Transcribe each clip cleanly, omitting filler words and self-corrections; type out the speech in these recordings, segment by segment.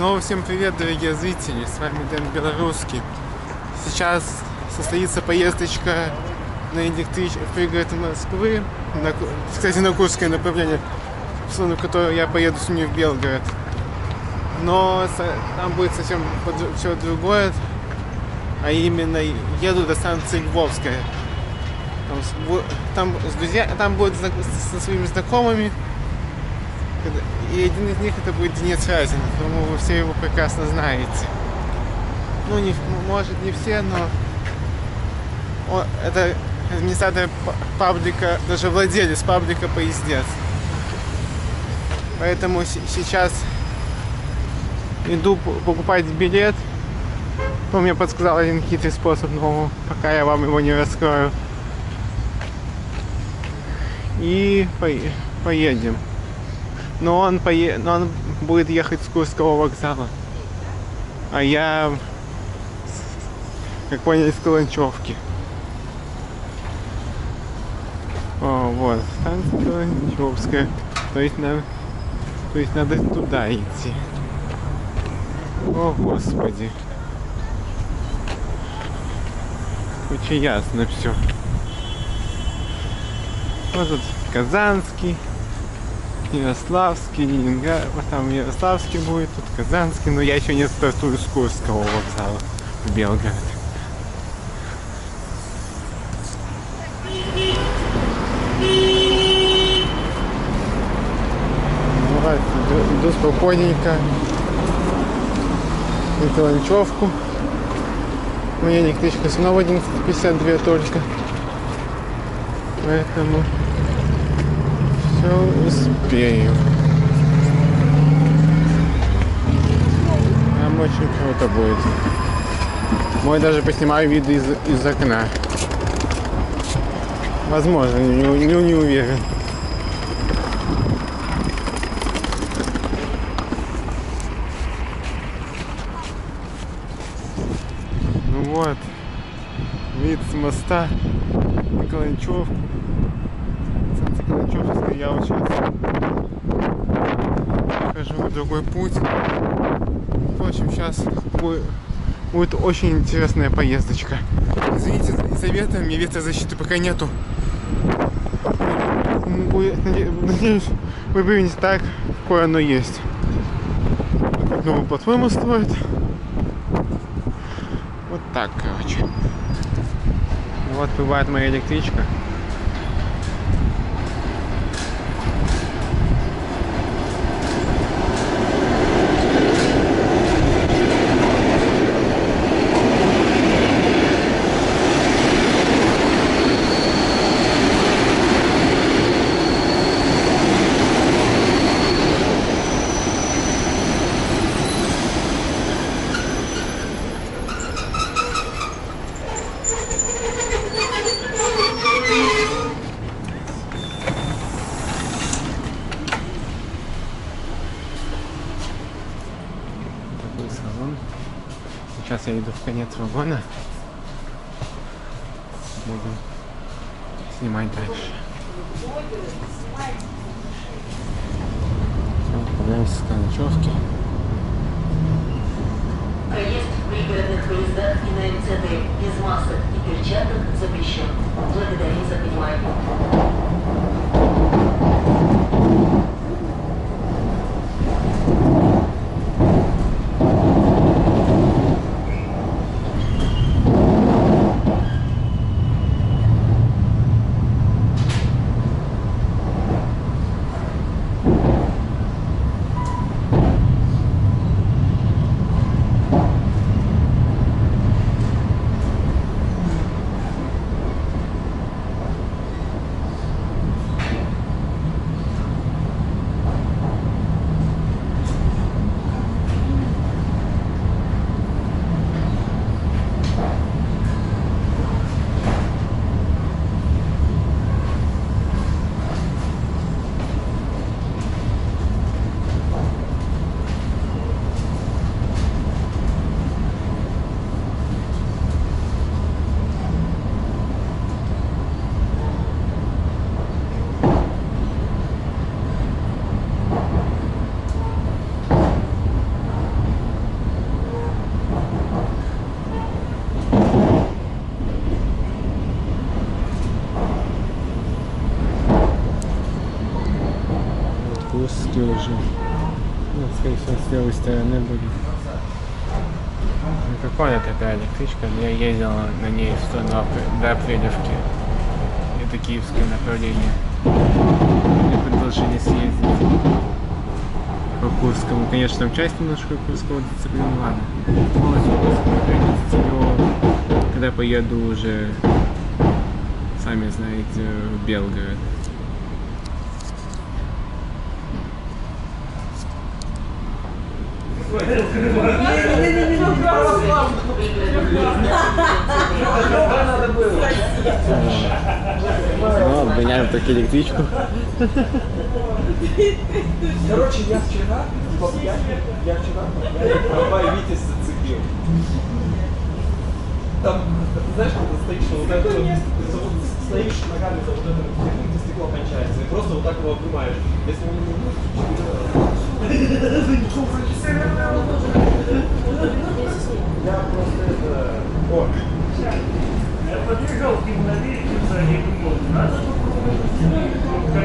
Снова всем привет, дорогие зрители, с вами Дэн Белорусский. Сейчас состоится поездочка на электричке в пригород Москвы, кстати, на Курское направление, в сторону которого я поеду сегодня в Белгород. Но там будет совсем все другое, а именно еду до станции Львовская. Там будет со своими знакомыми. И один из них это будет Денис Разин. Думаю, вы все его прекрасно знаете. Ну, может не все, но это администратор паблика, даже владелец паблика «Поездец». Поэтому сейчас иду покупать билет. Он мне подсказал один хитрый способ, но пока я вам его не раскрою. И поедем. Но он будет ехать с Курского вокзала. А я, как поняли, из Каланчевки. О, вот, станция Каланчевская. То есть надо туда идти. О, Господи. Очень ясно все. Вот тут Казанский, Ярославский, Ленинград. Вот там Ярославский будет, тут Казанский. Но я еще не стартую с Курского вокзала в Белгород. Давай, иду спокойненько на Каланчевку. У меня электричка снова 11:52 только. Поэтому все успею. Там очень круто будет. Мой даже поснимаю виды из окна. Возможно, не уверен. Ну вот, вид с моста на Каланчевку. Каланчевская, я вот сейчас хожу в другой путь. В общем, сейчас будет очень интересная поездочка. Извините за ветер, мне ветрозащиты пока нету. Надеюсь, вы выявите так, какое оно есть. Как новую платформу строят. Вот так, короче. Вот бывает моя электричка. Сейчас я иду в конец вагона. Буду снимать дальше. Все, отправляемся с Каланчевки. Проезд в пригородных поездах и на МЦД без масок и перчаток запрещен. Благодарим за внимание. скорее всего, с левой стороны будет. Ну, прикольно такая электричка. Я ездил на ней в сторону до Апрелевки. Это киевское направление. Мне предложили съездить по Курскому. Конечно, там часть немножко Курского дисциплины, ладно. Полностью когда поеду уже, сами знаете, в Белгород. Ну, обгоняем только электричку. Короче, я вчера трамвай Витязь зацепил. Там, ты знаешь, когда стоишь, вот это вот, стоишь ногами за вот это, где стекло кончается, и просто вот так его обнимаешь. Если он не я просто это... О! Я подбежал к нему наверх, я думал, надо попробовать.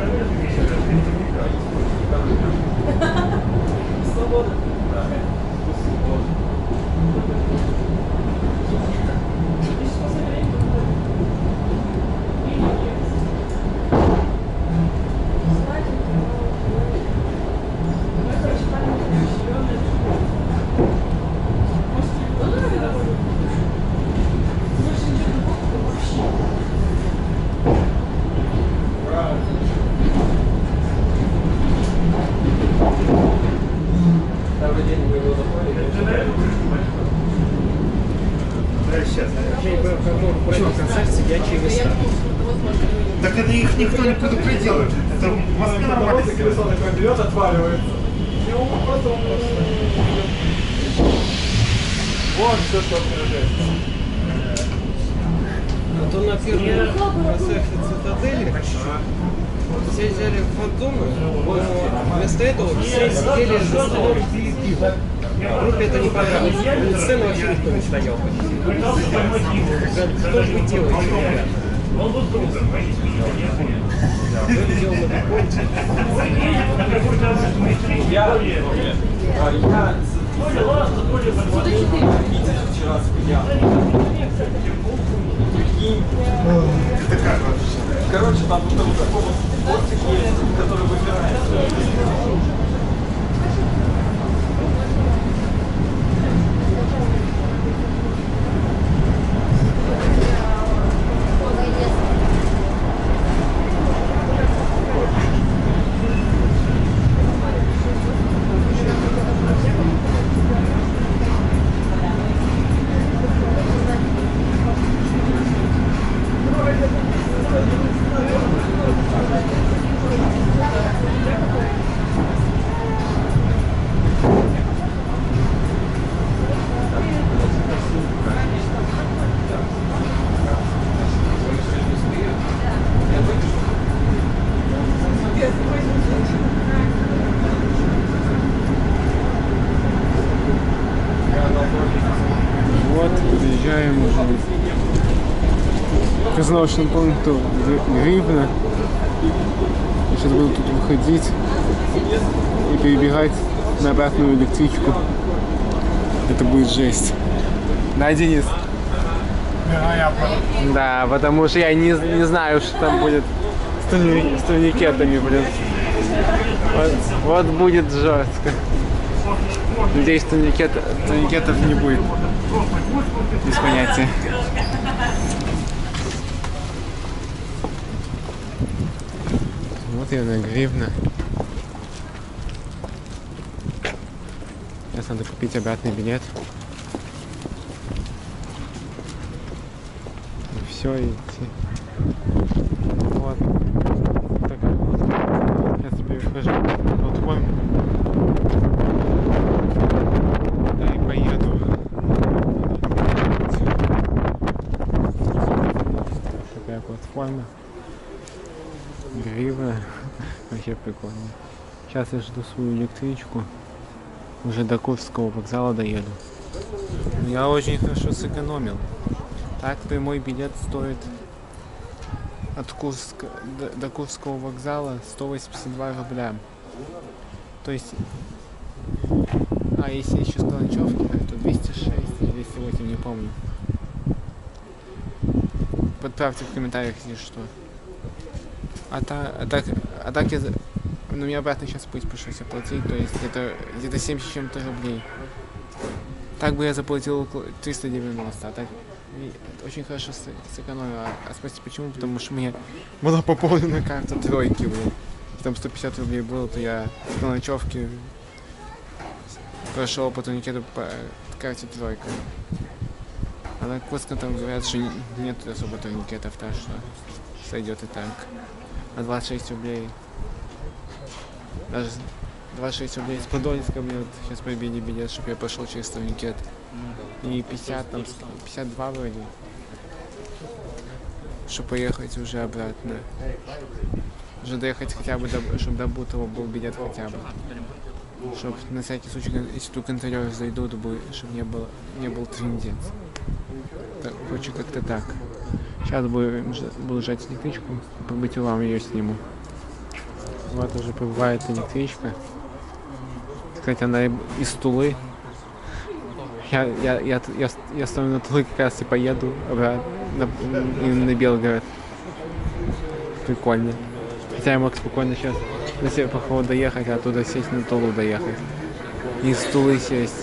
Свобода. Да. Свобода. Так это их никто не предупредил. Это в Москве нормально. Колесо такое берет, отваливается. И он просто... Вот все, что отражается. А то на первом проспекте Цитадели все взяли фантомы, вместо этого все сидели за столом пили пиво. Группе это не понравилось. На сцену вообще никто не стоял. Что же вы делаете, ребята? Он был другом, мои семьи, я понял. Мы делаем это кончик. Вчера спиял. Это как вообще? Короче, там вот такой вот бортик есть, который выбирается. Вот, подъезжаем уже к остановочному пункту Гривна. Я сейчас буду тут выходить и перебегать на обратную электричку. Это будет жесть. Да, Денис? Да, потому что я не знаю, что там будет с турникетами, блин. Вот будет жестко. Надеюсь, турникетов не будет. Без понятия. Вот я на Гривна. Сейчас надо купить обратный билет. И все, идти. Вот. Так вот. Сейчас перехожу на платформу. Да и поеду. Такая платформа. Гривна. Вообще прикольно. Сейчас я жду свою электричку. Уже до Курского вокзала доеду. Я очень хорошо сэкономил. Так прямой билет стоит от Курска до Курского вокзала 182 рубля. То есть А если еще с ночевки, то 206 или 208, не помню. Подправьте в комментариях, если что. А так я... Ну, мне обратно сейчас путь пришлось оплатить, то есть где-то 70 с чем-то рублей. Так бы я заплатил около 390, а так очень хорошо сэкономил. А спросите почему? Потому что мне была пополнена карта тройки, блин. Там 150 рублей было, то я на ночевке прошел по турникету по карте тройка. А на Курске там говорят, что нет особо турникетов, так что сойдет и так. А 26 рублей, даже 26 рублей с Подольска мне вот сейчас прибили билет, чтобы я пошел через турникет. И 50, там 52 вроде, чтобы поехать уже обратно. Уже доехать хотя бы, чтобы до Бутова был билет хотя бы. Чтобы на всякий случай, если тут контролеры зайдут, чтобы не был трындец. Короче, как-то так. Сейчас буду жать электричку, по вам ее сниму. Вот уже прибывает электричка. Кстати, она из Тулы. Я стою на Тулы, как раз и поеду обратно на Белгород. Прикольно. Хотя я мог спокойно сейчас на Северо-Походу доехать, а оттуда сесть на Тулу доехать. Из Тулы сесть.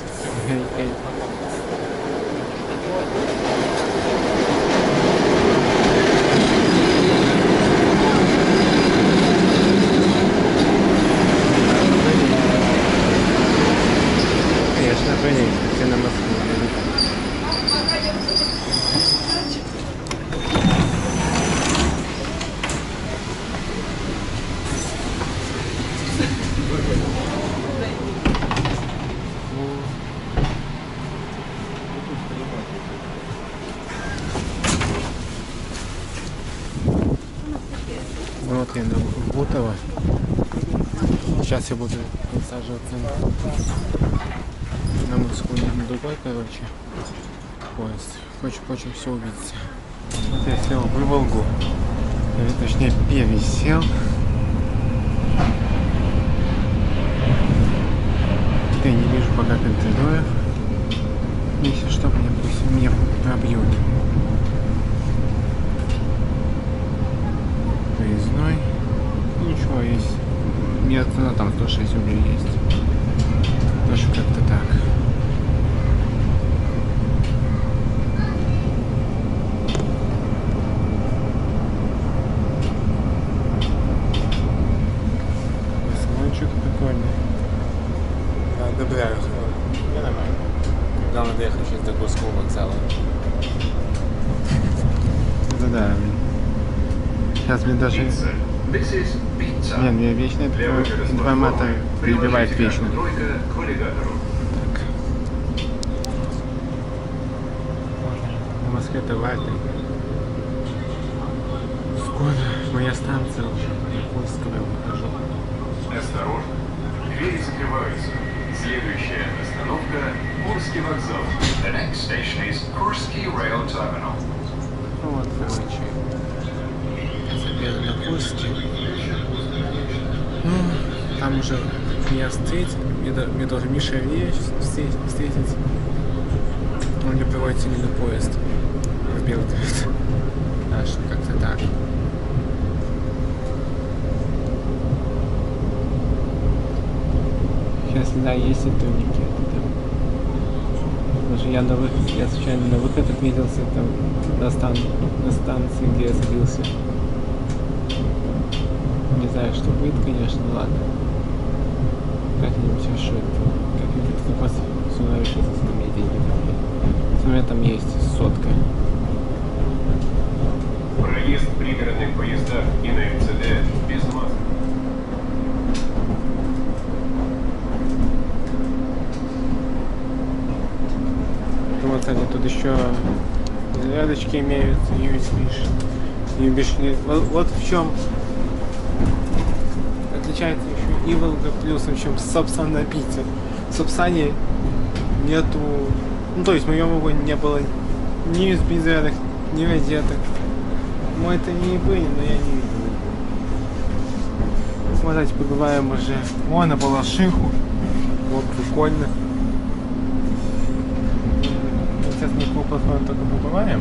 Конечно, блин, все на Москву. Вот я на Бутово. Сейчас я буду высаживаться на Москву, на другой, короче, поезд. Хочу все увидеть. Вот я сел в Волгу. Точнее, пересел. Я не вижу пока контролеров. Если что, пусть меня пробьют. Поездной. Ничего, есть. Нет, ну там 106 рублей есть. Тоже как-то так. Салончик прикольный. Одобряю. Я нормально. Главное доехать сейчас до Курского вокзала. Да. Сейчас мне даже... Не, мне вечно информатор перебивает вечно. Так. В Москве товарный. Скоро моя станция уже. Курского я выхожу. Осторожно. Двери закрываются. Следующая остановка – Курский вокзал. The next station is Kursky Rail Terminal. Вот, короче. Забеду на Курске. Ну, там уже меня встретит. Мне должен Миша Ильич встретить. Он мне проводит именно поезд в Белгород. Так что как-то так. Сейчас, да, есть и турникеты там. Даже я случайно на выход отметился там на станции, где я садился. Не знаю, что будет, конечно, ладно. Как-нибудь решу это. Как-нибудь просто сюда решится, если мне деньги дадут. У меня там есть сотка. Проезд в пригородных поездах и на МЦД без масок. Вот, кстати, тут еще зарядочки имеются, USB. Вот в чем отличается еще Иволга плюсом, чем Сапсан на Питер. В Сапсане нету, ну то есть в моем вагоне не было ни USB зарядок, ни розеток. Мы-то не были, но я не видел. Смотрите, побываем уже. О, на Балашиху. Вот, прикольно. платформу только побываем.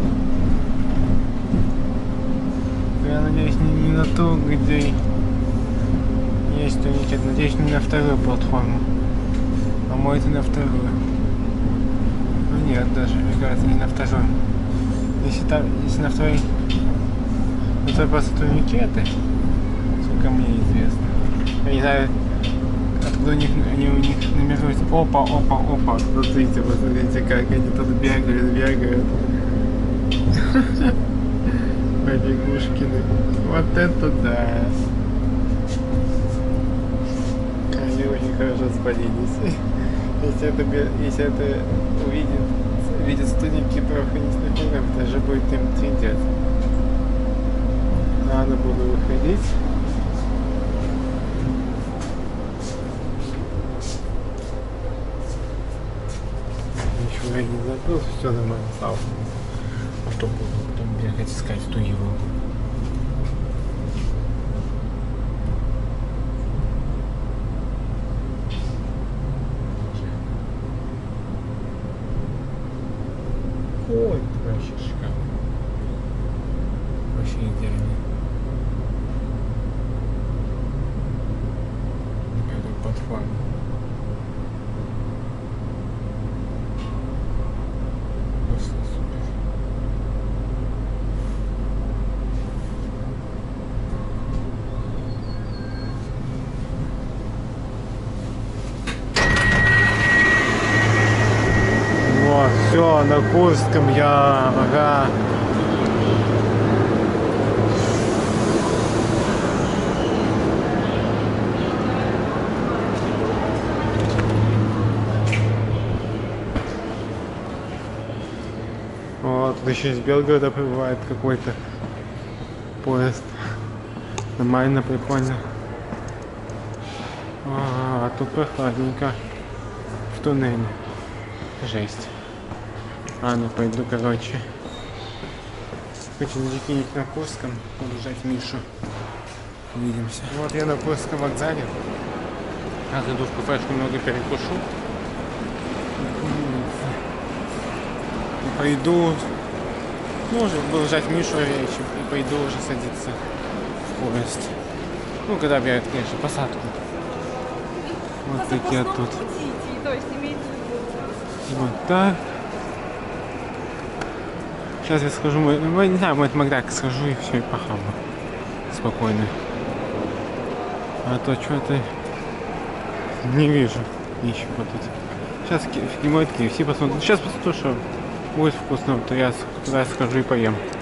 Я надеюсь, не на ту, где есть турникет. Надеюсь, не на вторую платформу. А может и на вторую. Ну нет, даже, мне кажется, не на вторую. Если на второй... Это просто турникеты, сколько мне известно. Я не знаю, откуда они у них номеруются. Опа. Смотрите, как они тут бегают. Побегушкины. Вот это да. Они очень хорошо спалились. Если это увидят сотрудники правоохранительных органов, даже будет им трындец. Надо было выходить. Ничего я не забыл, все нормально стало. А что буду потом бегать искать в ту Европу? Ой, вообще шикарно. Вообще идеально. Эту платформу. Просто супер. Вот, все, на Курском я, ага. Вот, тут еще из Белгорода прибывает какой-то поезд. Нормально, прикольно. А тут прохладненько. В туннеле. Жесть. Ну пойду, короче. Хочу закинуть на Курском, подождать Мишу. Увидимся. Вот я на Курском вокзале. Зайду в кафешку, немного перекушу. И пойду. Ну, уже буду ждать Мишу речи. И пойду уже садиться в поезд. Ну, когда объявят, конечно, посадку. Вот такие тут. Вот так. Сейчас я схожу, не знаю, может Макдак схожу и все, и похаваю. Спокойно. А то что-то не вижу ничего тут. Сейчас в KFC посмотрю. Сейчас посмотрю, что будет вкусно, то я туда схожу и поем.